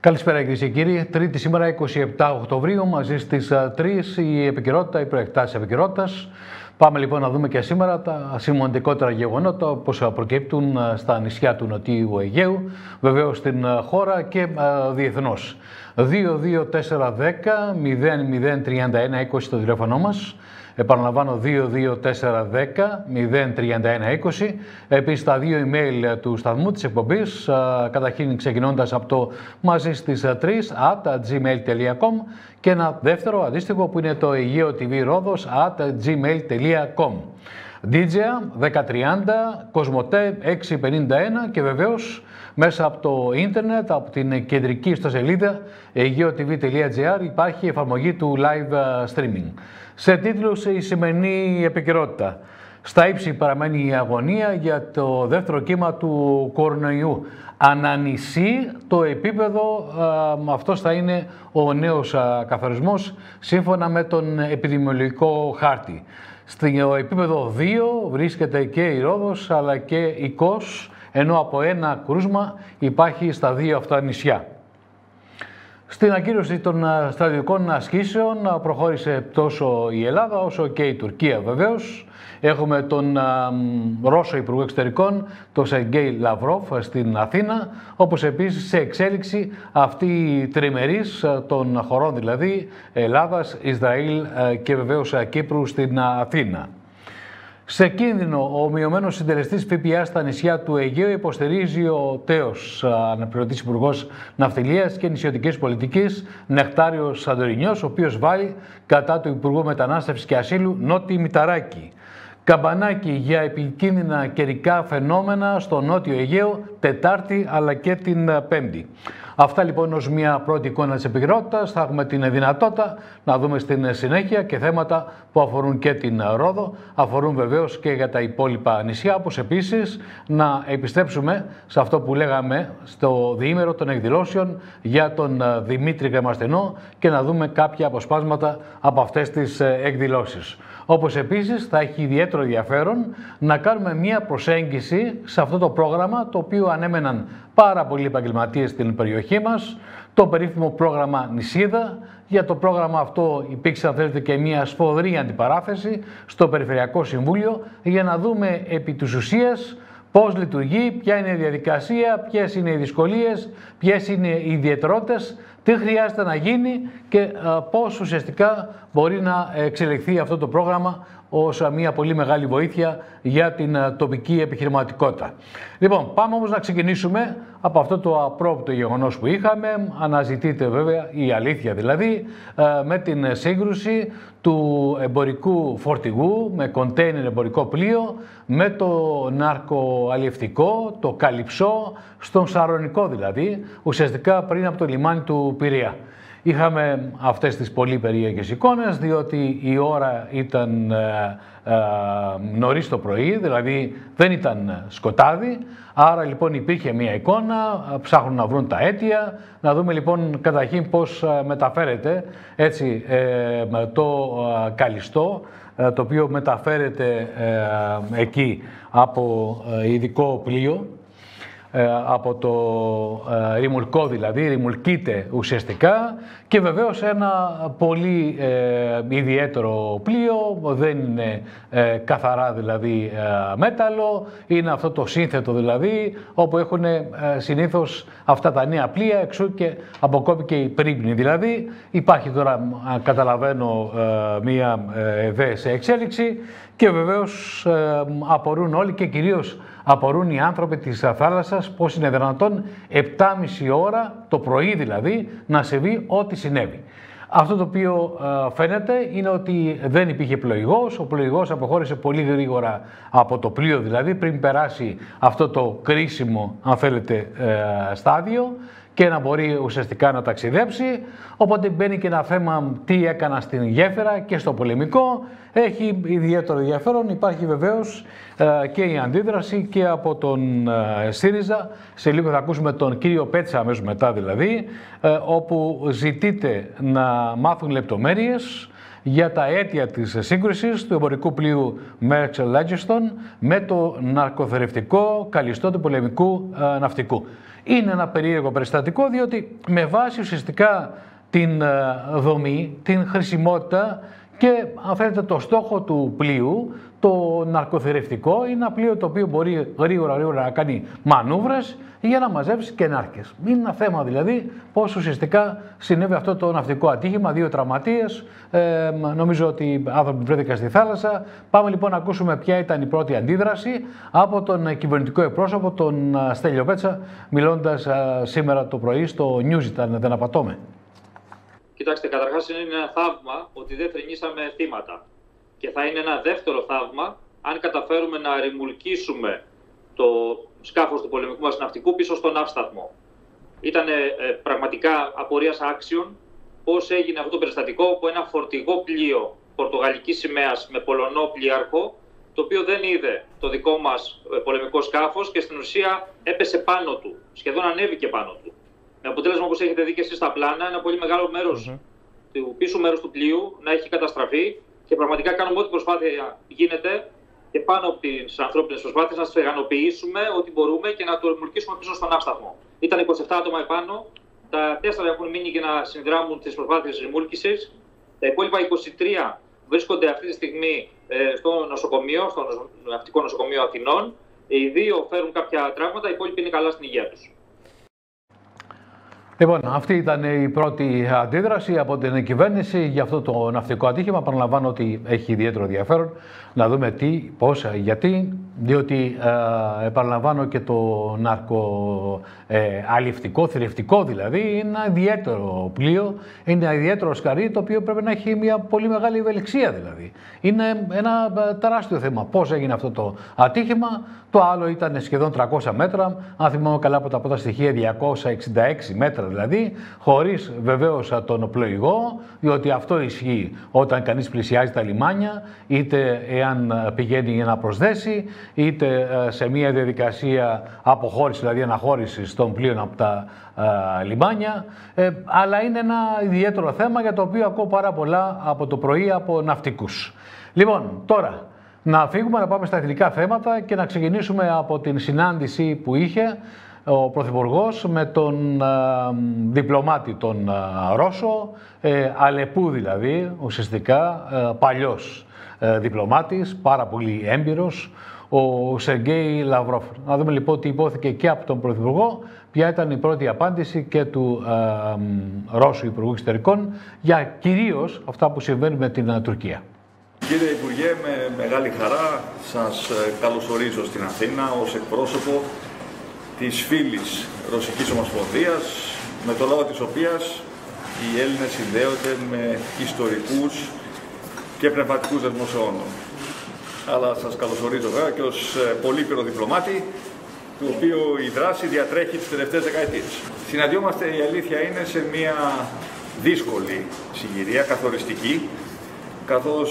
Καλησπέρα κυρίες και κύριοι. Τρίτη σήμερα 27 Οκτωβρίου μαζί στις 3 η επικαιρότητα, οι προεκτάσεις επικαιρότητας. Πάμε λοιπόν να δούμε και σήμερα τα σημαντικότερα γεγονότα όπως προκύπτουν στα νησιά του Νοτιού Αιγαίου, βεβαίως στην χώρα και διεθνώς. 22410 003120 το τηλέφωνο μας. Επαναλαμβάνω 22410 03120. Επίσης τα δύο email του σταθμού της εκπομπής, καταρχήν ξεκινώντας από το μαζί στις 3 @gmail.com και ένα δεύτερο αντίστοιχο που είναι το Αιγαίο TV Ρόδος @gmail.com. DJ 1030, Κοσμοτέ 651 και βεβαίως μέσα από το ίντερνετ, από την κεντρική ιστοσελίδα aegeotv.gr υπάρχει εφαρμογή του live streaming. Σε τίτλους η σημερινή επικαιρότητα. Στα ύψη παραμένει η αγωνία για το δεύτερο κύμα του κορονοϊού. Ανανησεί το επίπεδο, αυτός θα είναι ο νέος καθορισμός σύμφωνα με τον επιδημιολογικό χάρτη. Στο επίπεδο 2 βρίσκεται και η Ρόδος αλλά και η Κος, ενώ από ένα κρούσμα υπάρχει στα δύο αυτά νησιά. Στην ακύρωση των στρατιωτικών ασκήσεων προχώρησε τόσο η Ελλάδα όσο και η Τουρκία βεβαίως. Έχουμε τον Ρώσο Υπουργό Εξωτερικών, τον Σεργέη Λαυρόφ στην Αθήνα, όπως επίσης σε εξέλιξη αυτή η τριμερής των χωρών δηλαδή Ελλάδας, Ισραήλ και βεβαίως Κύπρου στην Αθήνα. Σε κίνδυνο ο μειωμένος συντελεστής ΦΠΑ στα νησιά του Αιγαίου, υποστηρίζει ο τέος αναπληρωτής υπουργός Ναυτιλίας και Νησιωτικής Πολιτικής Νεκτάριος Σαντορινιός, ο οποίος βάλει κατά του Υπουργού Μετανάστευσης και Ασύλου Νότι Μηταράκη. Καμπανάκι για επικίνδυνα καιρικά φαινόμενα στο Νότιο Αιγαίο Τετάρτη αλλά και την Πέμπτη. Αυτά λοιπόν ως μια πρώτη εικόνα της επικαιρότητας. Θα έχουμε την δυνατότητα να δούμε στην συνέχεια και θέματα που αφορούν και την Ρόδο, αφορούν βεβαίως και για τα υπόλοιπα νησιά, όπως επίσης να επιστρέψουμε σε αυτό που λέγαμε στο διήμερο των εκδηλώσεων για τον Δημήτρη Κρεμαστενό και να δούμε κάποια αποσπάσματα από αυτές τις εκδηλώσεις. Όπως επίσης θα έχει ιδιαίτερο ενδιαφέρον να κάνουμε μια προσέγγιση σε αυτό το πρόγραμμα, το οποίο ανέμεναν πάρα πολλοί επαγγελματίες στην περιοχή μας, το περίφημο πρόγραμμα Νησίδα. Για το πρόγραμμα αυτό υπήρξε, αν θέλετε, και μια σφοδρή αντιπαράθεση στο Περιφερειακό Συμβούλιο για να δούμε επί της ουσίας πώς λειτουργεί, ποια είναι η διαδικασία, ποιες είναι οι δυσκολίες, ποιες είναι οι ιδιαιτερότητες, τι χρειάζεται να γίνει και πώς ουσιαστικά μπορεί να εξελιχθεί αυτό το πρόγραμμα ως μια πολύ μεγάλη βοήθεια για την τοπική επιχειρηματικότητα. Λοιπόν, πάμε όμως να ξεκινήσουμε από αυτό το απρόπτο γεγονός που είχαμε. Αναζητείται βέβαια η αλήθεια δηλαδή με την σύγκρουση του εμπορικού φορτηγού με κοντέινερ εμπορικό πλοίο με το ναρκοαλλιευτικό, το Καλυψό, στον Σαρονικό δηλαδή, ουσιαστικά πριν από το λιμάνι του Πειραιά. Είχαμε αυτές τις πολύ περίεργες εικόνες, διότι η ώρα ήταν νωρίς το πρωί, δηλαδή δεν ήταν σκοτάδι, άρα λοιπόν υπήρχε μια εικόνα, ψάχνουν να βρουν τα αίτια, να δούμε λοιπόν καταρχήν πώς μεταφέρεται έτσι το καλυστό, το οποίο μεταφέρεται εκεί από ειδικό πλοίο, από το ρημουλκό δηλαδή, ρημουλκείται ουσιαστικά και βεβαίως ένα πολύ ιδιαίτερο πλοίο, δεν είναι καθαρά δηλαδή μέταλλο, είναι αυτό το σύνθετο δηλαδή, όπου έχουν συνήθως αυτά τα νέα πλοία, εξού και αποκόπηκε η πρίπνη δηλαδή. Υπάρχει τώρα, καταλαβαίνω, μία σε εξέλιξη και βεβαίως απορούν όλοι και κυρίως απορούν οι άνθρωποι της θάλασσας πώς είναι δυνατόν 7,5 ώρα το πρωί δηλαδή να συμβεί ό,τι συνέβη. Αυτό το οποίο φαίνεται είναι ότι δεν υπήρχε πλοηγός, ο πλοηγός αποχώρησε πολύ γρήγορα από το πλοίο δηλαδή πριν περάσει αυτό το κρίσιμο, αν θέλετε, στάδιο και να μπορεί ουσιαστικά να ταξιδέψει, οπότε μπαίνει και ένα θέμα τι έκανα στην γέφυρα και στο πολεμικό. Έχει ιδιαίτερο ενδιαφέρον, υπάρχει βεβαίως και η αντίδραση και από τον ΣΥΡΙΖΑ. Σε λίγο θα ακούσουμε τον κύριο Πέτσα αμέσως μετά δηλαδή, όπου ζητείται να μάθουν λεπτομέρειες για τα αίτια της σύγκρουσης του εμπορικού πλοίου Merchant Legiston με το ναρκοθερευτικό καλιστό του πολεμικού ναυτικού. Είναι ένα περίεργο περιστατικό, διότι με βάση ουσιαστικά την δομή, την χρησιμότητα και αν θέλετε το στόχο του πλοίου, το ναρκοθερευτικό είναι ένα πλοίο το οποίο μπορεί γρήγορα να κάνει μανούβρες για να μαζέψει και νάρκες. Είναι ένα θέμα δηλαδή πώς ουσιαστικά συνέβη αυτό το ναυτικό ατύχημα, 2 τραυματίες, νομίζω ότι άνθρωποι βρέθηκαν στη θάλασσα. Πάμε λοιπόν να ακούσουμε ποια ήταν η πρώτη αντίδραση από τον κυβερνητικό εκπρόσωπο, τον Στέλιο Πέτσα, μιλώντας σήμερα το πρωί στο News, αν δεν απατώμε. Κοιτάξτε, καταρχάς είναι ένα θαύμα ότι δεν θρηνήσαμε θύματα. Και θα είναι ένα δεύτερο θαύμα αν καταφέρουμε να ρημουλκίσουμε το σκάφος του πολεμικού μας ναυτικού πίσω στον ναύσταθμο. Ήταν πραγματικά απορίας άξιων πώς έγινε αυτό το περιστατικό από ένα φορτηγό πλοίο πορτογαλικής σημαίας με πολωνό πλοίαρχο, το οποίο δεν είδε το δικό μας πολεμικό σκάφος και στην ουσία έπεσε πάνω του, σχεδόν ανέβηκε πάνω του. Με αποτέλεσμα, όπως έχετε δει και εσείς στα πλάνα, ένα πολύ μεγάλο μέρος του πίσω μέρους του πλοίου να έχει καταστραφεί και πραγματικά κάνουμε ό,τι προσπάθεια γίνεται και πάνω από τις ανθρώπινες προσπάθειες να στεγανοποιήσουμε ό,τι μπορούμε και να το ρημουλκίσουμε πίσω στον ναύσταθμο. Ήταν 27 άτομα επάνω, τα 4 έχουν μείνει για να συνδράμουν τις προσπάθειες ρημούλκησης. Τα υπόλοιπα 23 βρίσκονται αυτή τη στιγμή στο νοσοκομείο, στο ναυτικό νοσοκομείο Αθηνών. Οι 2 φέρουν κάποια τραύματα, οι υπόλοιποι είναι καλά στην υγεία τους. Λοιπόν, αυτή ήταν η πρώτη αντίδραση από την κυβέρνηση για αυτό το ναυτικό ατύχημα. Παραλαμβάνω ότι έχει ιδιαίτερο ενδιαφέρον να δούμε τι, πώς, γιατί. Διότι επαναλαμβάνω και το ναρκοαληφτικό, θηρευτικό δηλαδή, είναι ένα ιδιαίτερο πλοίο, είναι ένα ιδιαίτερο σκαρί το οποίο πρέπει να έχει μια πολύ μεγάλη ευελιξία δηλαδή. Είναι ένα τεράστιο θέμα πώς έγινε αυτό το ατύχημα. Το άλλο ήταν σχεδόν 300 μέτρα, αν θυμάμαι καλά από τα πρώτα στοιχεία 266 μέτρα δηλαδή, χωρίς βεβαίως τον πλοηγό, διότι αυτό ισχύει όταν κανείς πλησιάζει τα λιμάνια, είτε εάν πηγαίνει για να προσδέσει, είτε σε μια διαδικασία αποχώρησης, δηλαδή αναχώρησης των πλοίων από τα λιμάνια, αλλά είναι ένα ιδιαίτερο θέμα για το οποίο ακούω πάρα πολλά από το πρωί από ναυτικούς. Λοιπόν, τώρα να φύγουμε, να πάμε στα εθνικά θέματα και να ξεκινήσουμε από την συνάντηση που είχε ο Πρωθυπουργός με τον διπλωμάτη τον Ρώσο, Αλεπού δηλαδή, ουσιαστικά παλιός διπλωμάτης, πάρα πολύ έμπειρος, ο Σεργέη Λαυρόφ. Να δούμε λοιπόν τι υπόθηκε και από τον Πρωθυπουργό, ποια ήταν η πρώτη απάντηση και του Ρώσου Υπουργού Εξωτερικών για κυρίως αυτά που συμβαίνουν με την Τουρκία. Κύριε Υπουργέ, με μεγάλη χαρά σας καλωσορίζω στην Αθήνα ως εκπρόσωπο της φίλης Ρωσικής Ομοσπονδίας, με το λόγο της οποίας οι Έλληνες συνδέονται με ιστορικούς και πνευματικούς δεσμούς αιώνων. Αλλά σας καλωσορίζω βέβαια και ως πολύπειρο διπλωμάτη, του οποίου η δράση διατρέχει τις τελευταίες δεκαετίες. Συναντιόμαστε, η αλήθεια είναι, σε μια δύσκολη συγκυρία, καθοριστική, καθώς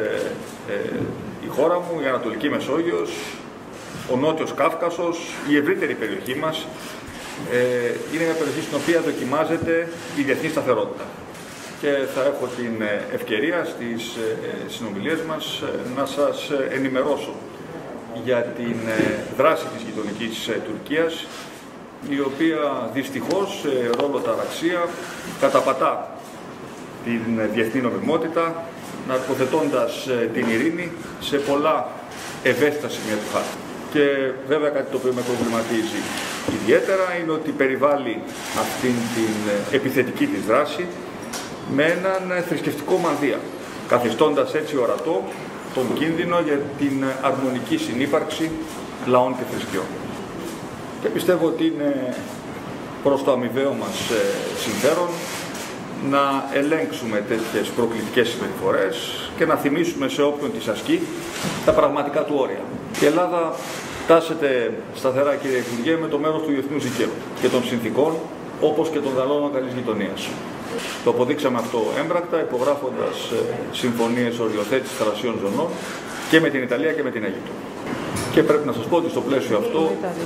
η χώρα μου, η Ανατολική Μεσόγειος, ο Νότιος Κάφκασος, η ευρύτερη περιοχή μας, είναι μια περιοχή στην οποία δοκιμάζεται η διεθνή σταθερότητα. Και θα έχω την ευκαιρία στις συνομιλίες μας να σας ενημερώσω για την δράση της γειτονικής Τουρκίας, η οποία δυστυχώς σε ρόλο ταραξία καταπατά την διεθνή νομιμότητα, ναρκοθετώντας την ειρήνη σε πολλά ευαίσθητα σημεία του χάρτη. Και βέβαια κάτι το οποίο με προβληματίζει ιδιαίτερα είναι ότι περιβάλλει αυτήν την επιθετική της δράση με έναν θρησκευτικό μανδύα, καθιστώντας έτσι ορατό τον κίνδυνο για την αρμονική συνύπαρξη λαών και θρησκειών. Και πιστεύω ότι είναι προς το αμοιβαίο μας συμφέρον να ελέγξουμε τέτοιες προκλητικές συμπεριφορές και να θυμίσουμε σε όποιον τις ασκεί τα πραγματικά του όρια. Η Ελλάδα τάσεται σταθερά, κύριε Υπουργέ, με το μέρος του διεθνούς δικαίου και των συνθήκων, όπως και των κανόνων καλής γειτονίας. Το αποδείξαμε αυτό έμπρακτα, υπογράφοντας συμφωνίες οριοθέτησης θαλασσίων ζωνών και με την Ιταλία και με την Αίγυπτο. Και πρέπει να σας πω ότι στο πλαίσιο αυτό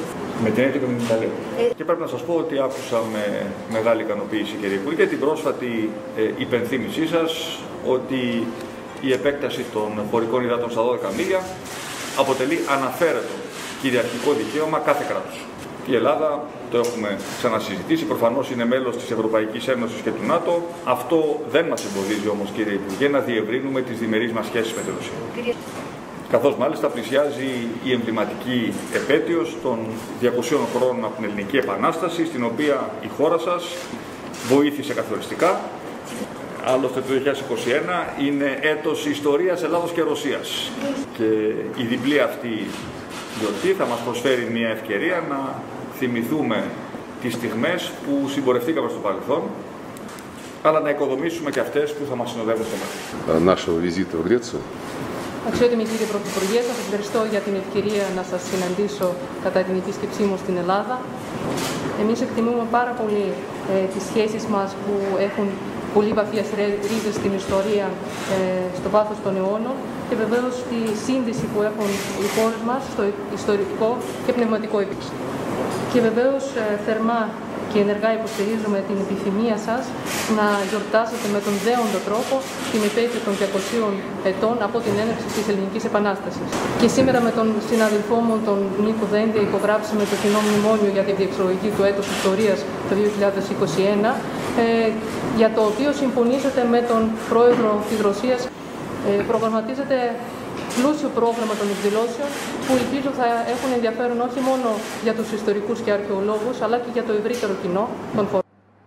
Με την Αίγυπτο και με την Ιταλία. Και πρέπει να σας πω ότι άκουσα με μεγάλη ικανοποίηση, κύριε Υπουργέ, την πρόσφατη υπενθύμησή σας ότι η επέκταση των χωρικών υδάτων στα 12 μίλια αποτελεί αναφέρετο κυριαρχικό δικαίωμα κάθε κράτους. Η Ελλάδα, το έχουμε ξανασυζητήσει, προφανώς είναι μέλος της Ευρωπαϊκής Ένωσης και του ΝΑΤΟ. Αυτό δεν μας εμποδίζει όμως, κύριε Υπουργέ, να διευρύνουμε τις διμερείς μας σχέσεις με τη Ρωσία. Καθώς μάλιστα πλησιάζει η εμβληματική επέτειος των 200 χρόνων από την Ελληνική Επανάσταση, στην οποία η χώρα σας βοήθησε καθοριστικά. Άλλωστε το 2021 είναι έτος ιστορίας Ελλάδος και Ρωσίας. Και η διπλή αυτή γιορτή θα μας προσφέρει μια ευκαιρία να θυμηθούμε τις στιγμές που συμπορευτήκαμε στο παρελθόν, αλλά να οικοδομήσουμε και αυτές που θα μας συνοδεύουν στο μέλλον. Αξιότιμη κύριε Πρωθυπουργέ, σας ευχαριστώ για την ευκαιρία να σας συναντήσω κατά την επίσκεψή μου στην Ελλάδα. Εμείς εκτιμούμε πάρα πολύ τις σχέσεις μας που έχουν πολύ βαθιές ρίζες στην ιστορία, στο βάθος των αιώνων και βεβαίως τη σύνδεση που έχουν οι χώρες μας στο ιστορικό και πνευματικό επίπεδο. Και βεβαίως θερμά και ενεργά υποστηρίζουμε την επιθυμία σας να γιορτάσετε με τον δέοντο τρόπο την επέτειο των 200 ετών από την έναρξη της Ελληνικής Επανάστασης. Και σήμερα με τον συναδελφό μου, τον Νίκο Δένδια, υπογράψαμε το κοινό μνημόνιο για τη διεξαγωγή του έτους ιστορίας το 2021, για το οποίο συμφωνήσατε με τον πρόεδρο της Ρωσίας. Προγραμματίζεται πλούσιο πρόγραμμα των εκδηλώσεων που ελπίζω θα έχουν ενδιαφέρον όχι μόνο για τους ιστορικούς και αρχαιολόγους, αλλά και για το ευρύτερο κοινό των χωρών.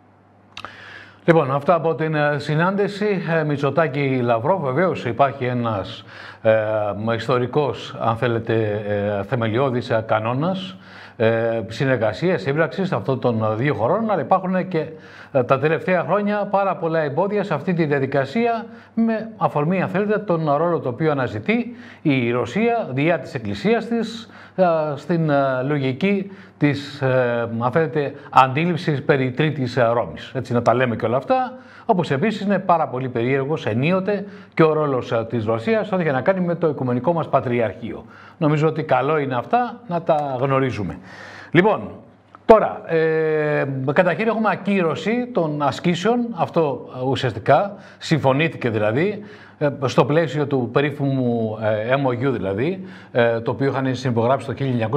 Λοιπόν, αυτά από την συνάντηση Μητσοτάκη-Λαυρόβ. Βεβαίως υπάρχει ένας ιστορικός, αν θέλετε, θεμελιώδης κανόνας συνεργασίας, σύμπραξης αυτών των δύο χωρών, αλλά υπάρχουν και τα τελευταία χρόνια πάρα πολλά εμπόδια σε αυτή τη διαδικασία, με αφορμή, αν θέλετε, τον ρόλο το οποίο αναζητεί η Ρωσία διά της εκκλησίας της στην λογική της, αν θέλετε, αντίληψης περί Τρίτης Ρώμης. Έτσι να τα λέμε και όλα αυτά. Όπως επίσης είναι πάρα πολύ περίεργος ενίοτε και ο ρόλος της Ρωσίας ό,τι έχει να κάνει με το Οικουμενικό μας Πατριαρχείο. Νομίζω ότι καλό είναι αυτά να τα γνωρίζουμε. Λοιπόν, τώρα, καταρχήν έχουμε ακύρωση των ασκήσεων, αυτό ουσιαστικά συμφωνήθηκε δηλαδή, στο πλαίσιο του περίφημου MOU δηλαδή, το οποίο είχαν συνυπογράψει το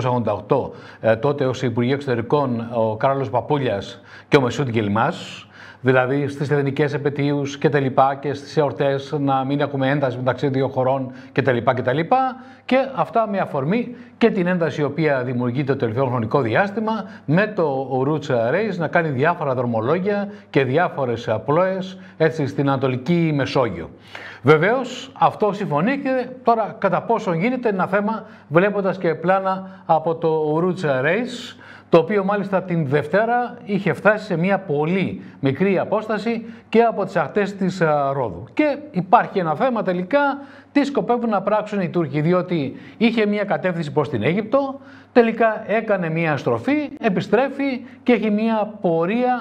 1988 τότε ως Υπουργείο Εξωτερικών ο Κάρολος Παπούλιας και ο Μεσούτη Γκελιμάς. Δηλαδή στις εθνικές επετείους και τα λοιπά και στις εορτές να μην έχουμε ένταση μεταξύ δύο χωρών και τα λοιπά και τα λοιπά, και αυτά με αφορμή και την ένταση η οποία δημιουργείται το τελευταίο χρονικό διάστημα με το Roots Race να κάνει διάφορα δρομολόγια και διάφορες πλώες έτσι στην Ανατολική Μεσόγειο. Βεβαίως αυτό συμφωνήθηκε, τώρα κατά πόσο γίνεται ένα θέμα βλέποντας και πλάνα από το Roots Race, το οποίο μάλιστα την Δευτέρα είχε φτάσει σε μια πολύ μικρή απόσταση και από τις ακτές της Ρόδου. Και υπάρχει ένα θέμα τελικά, τι σκοπεύουν να πράξουν οι Τούρκοι, διότι είχε μια κατεύθυνση προς την Αίγυπτο, τελικά έκανε μια στροφή, επιστρέφει και έχει μια πορεία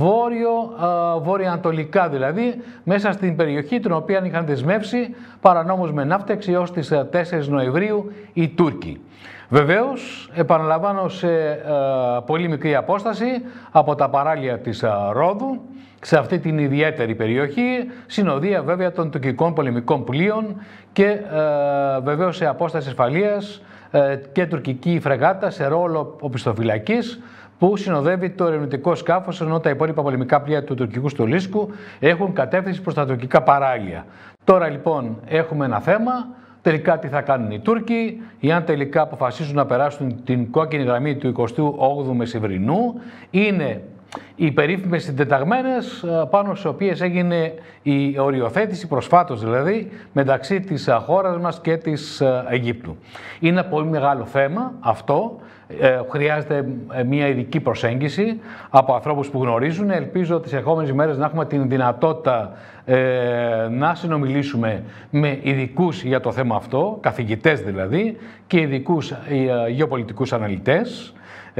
βόρειο-ανατολικά δηλαδή, μέσα στην περιοχή την οποία είχαν δεσμεύσει παρανόμως με ναύτεξη έως τις 4 Νοεμβρίου οι Τούρκοι. Βεβαίως, επαναλαμβάνω, σε πολύ μικρή απόσταση από τα παράλια της Ρόδου, σε αυτή την ιδιαίτερη περιοχή, συνοδεία βέβαια των τουρκικών πολεμικών πλοίων και βεβαίως σε απόσταση ασφαλείας και τουρκική φρεγάτα σε ρόλο οπισθοφυλακής που συνοδεύει το ερευνητικό σκάφος, ενώ τα υπόλοιπα πολεμικά πλοία του τουρκικού στολίσκου έχουν κατεύθυνση προς τα τουρκικά παράλια. Τώρα λοιπόν έχουμε ένα θέμα. Τελικά τι θα κάνουν οι Τούρκοι, ή αν τελικά αποφασίσουν να περάσουν την κόκκινη γραμμή του 28ου Μεσημβρινού, είναι οι περίφημες συντεταγμένες πάνω στις οποίες έγινε η οριοθέτηση προσφάτως δηλαδή μεταξύ της χώρας μας και της Αιγύπτου. Είναι ένα πολύ μεγάλο θέμα αυτό. Χρειάζεται μια ειδική προσέγγιση από ανθρώπους που γνωρίζουν. Ελπίζω τις ερχόμενες ημέρες να έχουμε την δυνατότητα να συνομιλήσουμε με ειδικούς για το θέμα αυτό, καθηγητές δηλαδή, και ειδικούς γεωπολιτικούς αναλυτές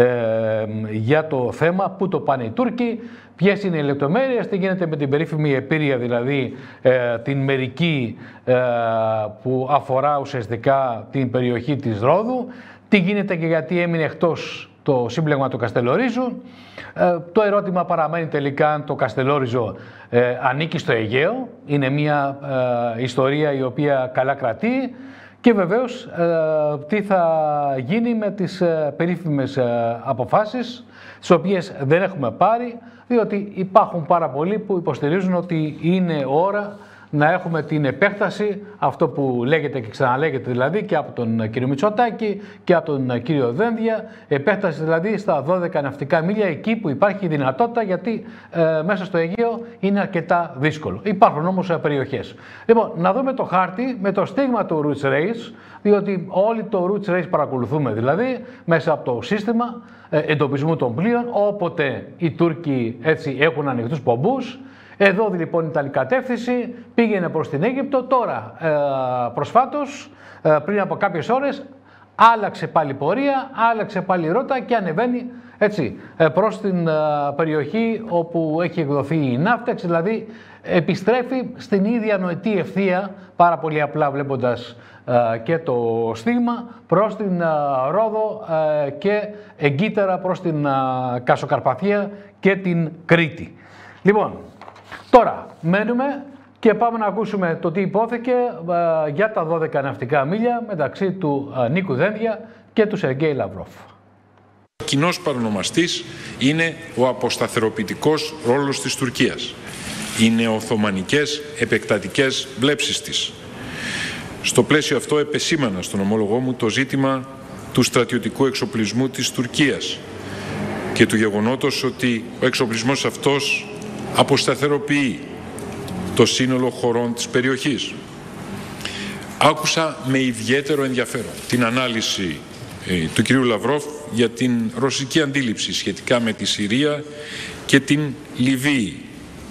για το θέμα, πού το πάνε οι Τούρκοι, ποιες είναι οι λεπτομέρειες, τι γίνεται με την περίφημη Επίρρεια, δηλαδή την μερική που αφορά ουσιαστικά την περιοχή της Ρόδου, τι γίνεται και γιατί έμεινε εκτός το σύμπλεγμα του Καστελορίζου. Το ερώτημα παραμένει τελικά αν το Καστελόριζο ανήκει στο Αιγαίο. Είναι μια ιστορία η οποία καλά κρατεί. Και βεβαίως τι θα γίνει με τις περίφημες αποφάσεις, τις οποίες δεν έχουμε πάρει, διότι υπάρχουν πάρα πολλοί που υποστηρίζουν ότι είναι ώρα να έχουμε την επέκταση, αυτό που λέγεται και ξαναλέγεται δηλαδή και από τον κύριο Μητσοτάκη και από τον κύριο Δένδια, επέκταση δηλαδή στα 12 ναυτικά μίλια, εκεί που υπάρχει δυνατότητα, γιατί μέσα στο Αιγαίο είναι αρκετά δύσκολο. Υπάρχουν όμως περιοχές. Λοιπόν, να δούμε το χάρτη με το στίγμα του Roots Race, διότι όλοι το Roots Race παρακολουθούμε δηλαδή μέσα από το σύστημα εντοπισμού των πλοίων, όποτε οι Τούρκοι έτσι έχουν ανοιχτούς πομπούς. Εδώ λοιπόν ήταν η κατεύθυνση, πήγαινε προς την Αίγυπτο, τώρα προσφάτως, πριν από κάποιες ώρες, άλλαξε πάλι πορεία, άλλαξε πάλι ρότα και ανεβαίνει έτσι, προς την περιοχή όπου έχει εκδοθεί η ναύτεξη, δηλαδή επιστρέφει στην ίδια νοητή ευθεία, πάρα πολύ απλά βλέποντας και το στίγμα, προς την Ρόδο και εγκύτερα προς την Κασοκαρπαθία και την Κρήτη. Λοιπόν, τώρα μένουμε και πάμε να ακούσουμε το τι υπόθηκε για τα 12 ναυτικά μίλια μεταξύ του Νίκου Δένδια και του Σεργέη Λαυρόφ. Ο κοινός παρονομαστής είναι ο αποσταθεροποιητικός ρόλος της Τουρκίας. Οι νεοοθωμανικές επεκτατικές βλέψεις της. Στο πλαίσιο αυτό επεσήμανα στον ομόλογό μου το ζήτημα του στρατιωτικού εξοπλισμού της Τουρκίας και του γεγονότος ότι ο εξοπλισμός αυτός αποσταθεροποιεί το σύνολο χωρών της περιοχής. Άκουσα με ιδιαίτερο ενδιαφέρον την ανάλυση του κυρίου Λαυρόφ για την ρωσική αντίληψη σχετικά με τη Συρία και την Λιβύη.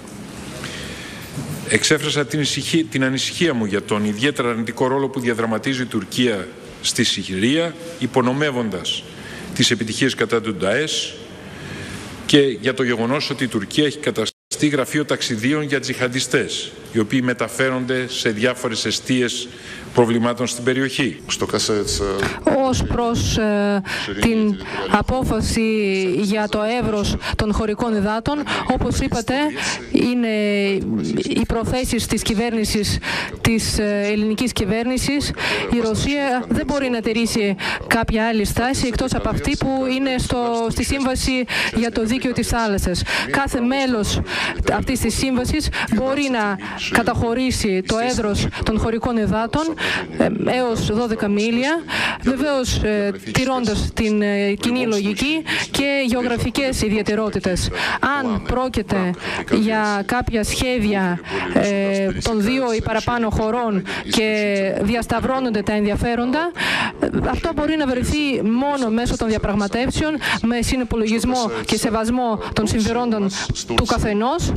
Εξέφρασα την ανησυχία μου για τον ιδιαίτερα αρνητικό ρόλο που διαδραματίζει η Τουρκία στη Συρία, υπονομεύοντας τις επιτυχίες κατά του Νταές, και για το γεγονός ότι η Τουρκία έχει καταστήσει γραφείο ταξιδίων για τζιχαντιστές, οι οποίοι μεταφέρονται σε διάφορες εστίες προβλημάτων στην περιοχή. Ως προς την απόφαση για το εύρος των χωρικών υδάτων, όπως είπατε, είναι οι προθέσεις της κυβέρνησης, της ελληνικής κυβέρνησης. Η Ρωσία δεν μπορεί να τηρήσει κάποια άλλη στάση εκτός από αυτή που είναι στη Σύμβαση για το Δίκαιο της Θάλασσας. Κάθε μέλος αυτής της σύμβασης μπορεί να καταχωρήσει το έδρος των χωρικών υδάτων έως 12 μίλια, βεβαίως τηρώντας την κοινή λογική και γεωγραφικές ιδιαιτερότητες. Αν πρόκειται για κάποια σχέδια των 2 ή παραπάνω χωρών και διασταυρώνονται τα ενδιαφέροντα, αυτό μπορεί να βρεθεί μόνο μέσω των διαπραγματεύσεων, με συνυπολογισμό και σεβασμό των συμφερόντων του καθενός.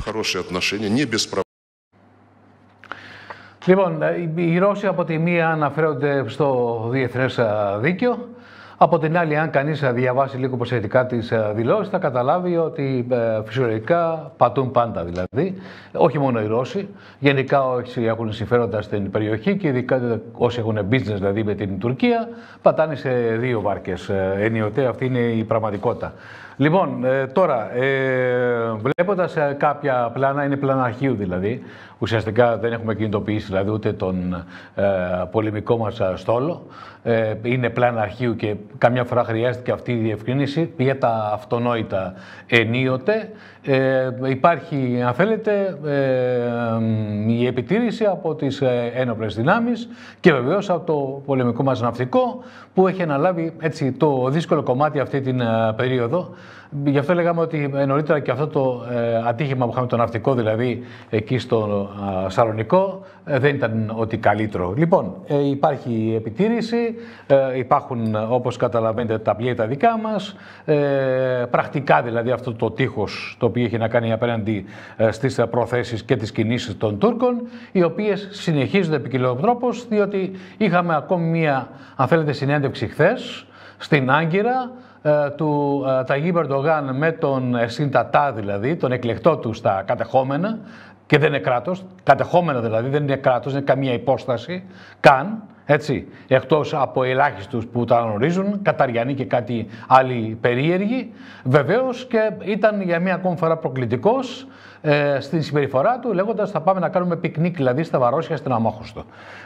Λοιπόν, οι Ρώσοι από τη μία αναφέρονται στο διεθνές δίκαιο. Από την άλλη, αν κανείς διαβάσει λίγο προσεκτικά τις δηλώσεις, θα καταλάβει ότι φυσιολογικά πατούν πάντα δηλαδή. Όχι μόνο οι Ρώσοι, γενικά όσοι έχουν συμφέροντα στην περιοχή και ειδικά όσοι έχουν business δηλαδή με την Τουρκία, πατάνε σε 2 βάρκες ενιωτέ. Αυτή είναι η πραγματικότητα. Λοιπόν, τώρα, βλέποντας κάποια πλάνα, είναι πλάνα αρχείου δηλαδή, ουσιαστικά δεν έχουμε κινητοποιήσει δηλαδή ούτε τον πολεμικό μας στόλο, είναι πλάνα αρχείου και καμιά φορά χρειάζεται αυτή η διευκρίνηση για τα αυτονόητα ενίοτε. Υπάρχει, αν θέλετε, η επιτήρηση από τις ένοπλες δυνάμεις και βεβαίως από το πολεμικό μας ναυτικό που έχει αναλάβει έτσι το δύσκολο κομμάτι αυτή την περίοδο. Γι' αυτό λέγαμε ότι νωρίτερα και αυτό το ατύχημα που είχαμε το ναυτικό, δηλαδή εκεί στο Σαλονικό, δεν ήταν ότι καλύτερο. Λοιπόν, υπάρχει επιτήρηση, υπάρχουν όπως καταλαβαίνετε τα πλοία τα δικά μας, πρακτικά δηλαδή αυτό το τείχος το οποίο έχει να κάνει απέναντι στις προθέσεις και τις κινήσεις των Τούρκων, οι οποίες συνεχίζονται ποικιλοτρόπως, διότι είχαμε ακόμη μία, αν θέλετε, συνέντευξη χθες στην Άγκυρα, του Ταγίπ Ερντογάν με τον Συντατά, δηλαδή τον εκλεκτό του στα κατεχόμενα, και δεν είναι κράτος, κατεχόμενα δηλαδή, δεν είναι κράτος, δεν είναι καμία υπόσταση καν, Έτσι, εκτός από ελάχιστους που τα γνωρίζουν, Καταριανοί και κάτι άλλοι περίεργοι. Βεβαίως και ήταν για μία ακόμη φορά προκλητικός στην συμπεριφορά του, λέγοντας θα πάμε να κάνουμε πικνίκ δηλαδή στα Βαρόσια, στην Αμόχωστο.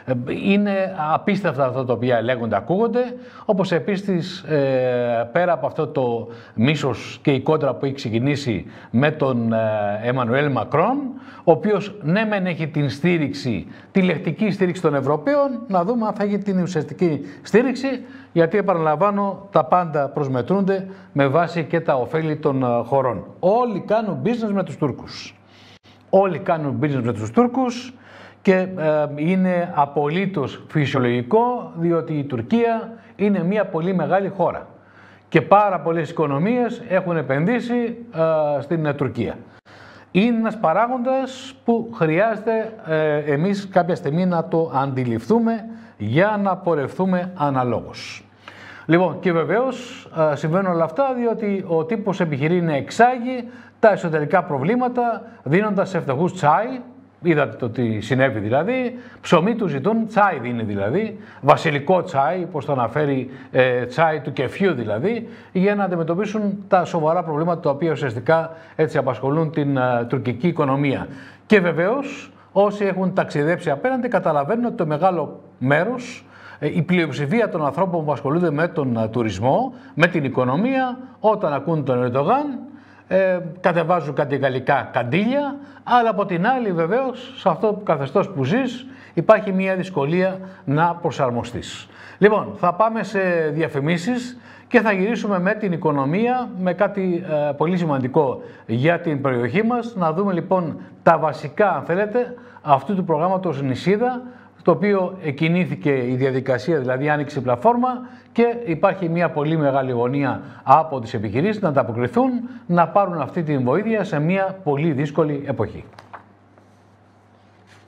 Είναι απίστευτα αυτά τα οποία λέγονται, ακούγονται, όπως επίσης πέρα από αυτό το μίσος και η κόντρα που έχει ξεκινήσει με τον Εμμανουέλ Μακρόν, ο οποίος ναι μεν έχει την στήριξη, τη λεκτική στήριξη των Ευρωπαίων, να δούμε αν θα έχει την ουσιαστική στήριξη, γιατί επαναλαμβάνω τα πάντα προσμετρούνται με βάση και τα ωφέλη των χωρών. Όλοι κάνουν business με τους Τούρκους. Όλοι κάνουν business με τους Τούρκους και είναι απολύτως φυσιολογικό, διότι η Τουρκία είναι μια πολύ μεγάλη χώρα και πάρα πολλές οικονομίες έχουν επενδύσει στην Τουρκία. Είναι ένας παράγοντας που χρειάζεται εμείς κάποια στιγμή να το αντιληφθούμε για να πορευτούμε αναλόγως. Λοιπόν, και βεβαίως συμβαίνουν όλα αυτά διότι ο τύπος επιχειρεί να εξάγει τα εσωτερικά προβλήματα δίνοντας σε φτωχούς τσάι. Είδατε το τι συνέβη δηλαδή, ψωμί του ζητούν, τσάι δίνει δηλαδή, βασιλικό τσάι, όπως το αναφέρει, τσάι του κεφιού δηλαδή, για να αντιμετωπίσουν τα σοβαρά προβλήματα τα οποία ουσιαστικά έτσι απασχολούν την τουρκική οικονομία. Και βεβαίως όσοι έχουν ταξιδέψει απέναντι καταλαβαίνουν ότι το μεγάλο μέρος, η πλειοψηφία των ανθρώπων που ασχολούνται με τον τουρισμό, με την οικονομία, όταν ακούν τον Ερντογάν, κατεβάζουν κάτι γαλλικά καντήλια, αλλά από την άλλη βεβαίως σε αυτό το καθεστώς που ζεις υπάρχει μια δυσκολία να προσαρμοστείς. Λοιπόν, θα πάμε σε διαφημίσεις και θα γυρίσουμε με την οικονομία, με κάτι πολύ σημαντικό για την περιοχή μας. Να δούμε λοιπόν τα βασικά, αν θέλετε, αυτού του προγράμματος Νησίδα, το οποίο κινήθηκε η διαδικασία, δηλαδή άνοιξε η πλατφόρμα και υπάρχει μια πολύ μεγάλη γωνία από τις επιχειρήσεις να ανταποκριθούν, να πάρουν αυτή την βοήθεια σε μια πολύ δύσκολη εποχή.